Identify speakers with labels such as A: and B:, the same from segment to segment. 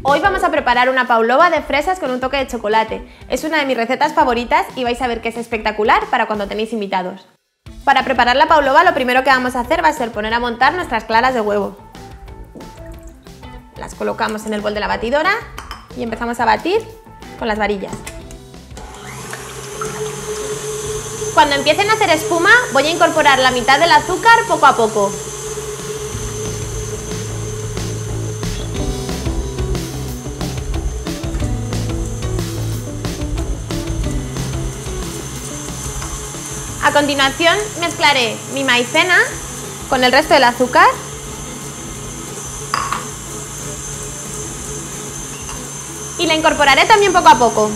A: Hoy vamos a preparar una pavlova de fresas con un toque de chocolate. Es una de mis recetas favoritas y vais a ver que es espectacular para cuando tenéis invitados. Para preparar la pavlova lo primero que vamos a hacer va a ser poner a montar nuestras claras de huevo. Las colocamos en el bol de la batidora y empezamos a batir con las varillas. Cuando empiecen a hacer espuma voy a incorporar la mitad del azúcar poco a poco. A continuación mezclaré mi maicena con el resto del azúcar y la incorporaré también poco a poco.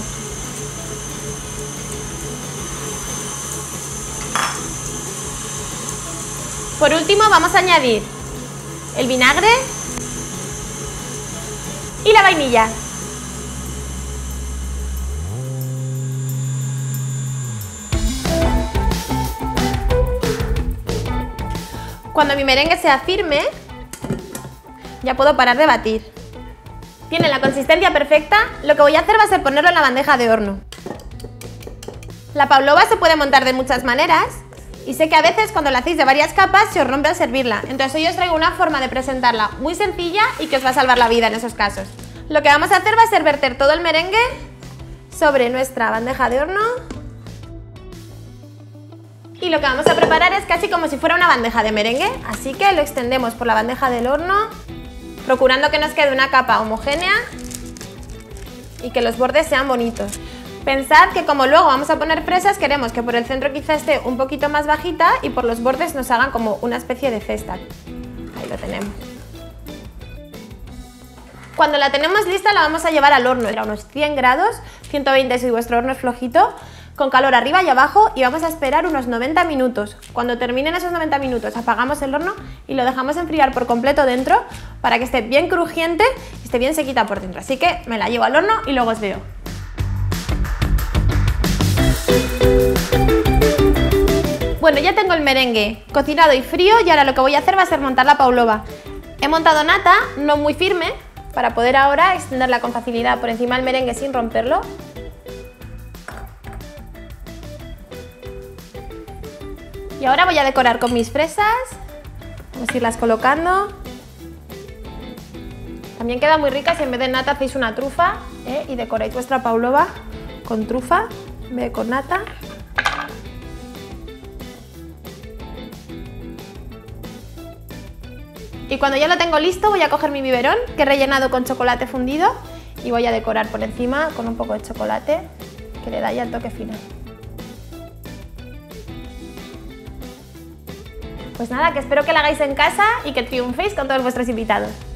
A: Por último vamos a añadir el vinagre y la vainilla. Cuando mi merengue sea firme, ya puedo parar de batir. Tiene la consistencia perfecta, lo que voy a hacer va a ser ponerlo en la bandeja de horno. La pavlova se puede montar de muchas maneras y sé que a veces cuando la hacéis de varias capas se os rompe al servirla, entonces hoy os traigo una forma de presentarla muy sencilla y que os va a salvar la vida en esos casos. Lo que vamos a hacer va a ser verter todo el merengue sobre nuestra bandeja de horno. Y lo que vamos a preparar es casi como si fuera una bandeja de merengue, así que lo extendemos por la bandeja del horno, procurando que nos quede una capa homogénea y que los bordes sean bonitos. Pensad que como luego vamos a poner fresas, queremos que por el centro quizá esté un poquito más bajita y por los bordes nos hagan como una especie de cesta. Ahí lo tenemos. Cuando la tenemos lista la vamos a llevar al horno, a unos 100 grados, 120 si vuestro horno es flojito, con calor arriba y abajo, y vamos a esperar unos 90 minutos. Cuando terminen esos 90 minutos apagamos el horno y lo dejamos enfriar por completo dentro para que esté bien crujiente y esté bien sequita por dentro. Así que me la llevo al horno y luego os veo. Bueno, ya tengo el merengue cocinado y frío y ahora lo que voy a hacer va a ser montar la pavlova. He montado nata, no muy firme, para poder ahora extenderla con facilidad por encima del merengue sin romperlo. Y ahora voy a decorar con mis fresas, vamos a irlas colocando. También queda muy rica si en vez de nata hacéis una trufa y decoráis vuestra pavlova con trufa en vez de con nata. Y cuando ya lo tengo listo voy a coger mi biberón que he rellenado con chocolate fundido y voy a decorar por encima con un poco de chocolate que le da ya el toque final. Pues nada, que espero que la hagáis en casa y que triunféis con todos vuestros invitados.